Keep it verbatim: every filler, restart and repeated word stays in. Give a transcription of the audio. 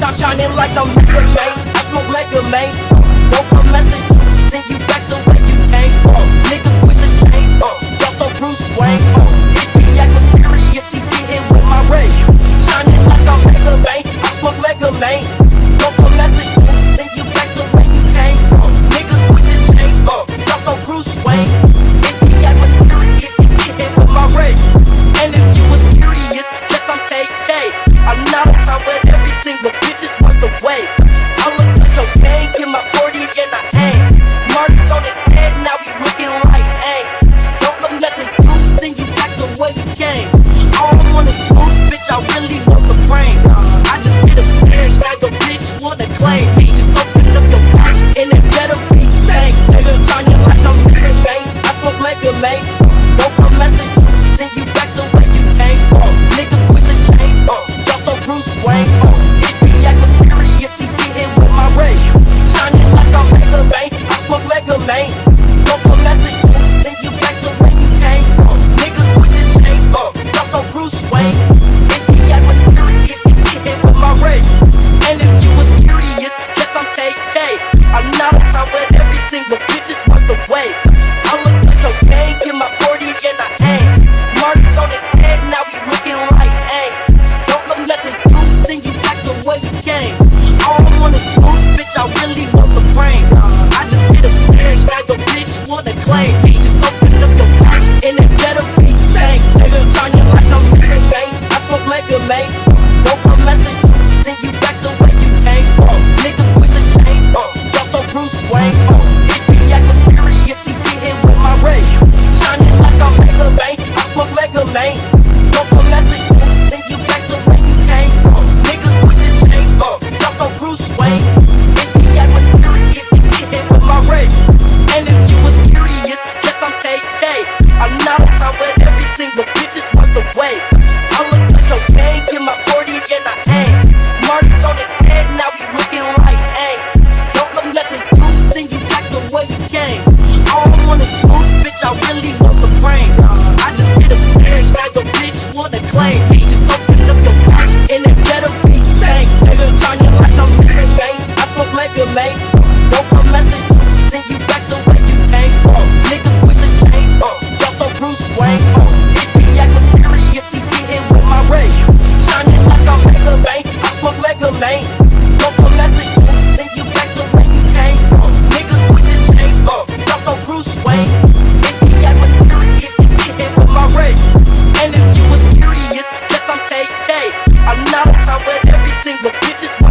Stop shining like I'm Mega Man. I smoke Mega Man. Don't come at the send you back to where you came from. Niggas with the chain, uh, y'all so Bruce Wayne. Uh, if he act mysterious, he get in with my ray. Shining like I'm Mega Man. I smoke Mega Man. Don't come at the send you back to where you came from. Niggas with the chain, uh, y'all so Bruce Wayne. If he act mysterious, he get in with my ray. And if you was curious, yes I'm K K. I'm not on time with everything, but bitches worth the wait. I look like cocaine, get my forty and I aim. Marty's on his head, now he looking like aim. Don't come let the truth send you back to where you came. I don't want a smooth bitch, I really want the brain. I just get a stare, now the bitch wanna claim me. Just open up your pouch and it better be stank. Nigga, shining like I'm Mega Man. I smoke Mega Man. Don't come at the truth send you back to where you came from. Niggas with the chain, uh, y'all so Bruce Wayne. Uh, if he act mysterious, he get in with my ray. Shining like I'm Mega Man. I smoke Mega Man. Don't come at the truth send you back to where you came from. Niggas with the chain, uh, y'all so Bruce Wayne. If he act mysterious, he get in with my ray. And if you was curious, yes I'm K K. I'm not on time with everything, but bitches worth the wait. I look like cocaine, get my forty and I aim. Marty's on his head, now he looking like aim. Don't come let the truth send you back to where you came. I don't want a smooth bitch, I really want the brain. I just get a stare, now the bitch wanna claim me. Just open up your pouch and it better be stank. Nigga, shining like I'm Mega Man. I smoke Mega Man. Don't come let the truth send you back to where you came from. Niggas with the chain, uh, y'all so Bruce Wayne. Uh, if he act mysterious, he get in with my ray. Shining like I'm Mega Man. I smoke Mega Man. Don't come at the truth send you back to where you came from. Niggas with the chain, uh, y'all so Bruce Wayne. If he act mysterious, he get in with my ray. And if you was curious, yes I'm K K. I'm not on time with everything, but bitches worth the wait. I look like cocaine, get my forty and I aim. Marty's on his head, now he looking like aim. Don't come let the truth send you back to where you came. I don't want a smooth bitch, I really want the brain. I just get a stare, now the bitch wanna claim me. Just open up your pouch and it better be stank. Nigga, shining like I'm Mega Man. I smoke Mega Man. Don't come let the truth send you back to where you came from. Niggas with the chain, uh, y'all so Bruce Wayne. Uh, if he act mysterious, he get in with my ray. Shining like I'm Mega Man. I smoke Mega Man. Don't come at the truth send you back to where you came from. Niggas with the chain, uh, y'all so Bruce Wayne. If he act mysterious, he get in with my ray. And if you was curious, yes I'm K K. I'm not on time with everything, but bitches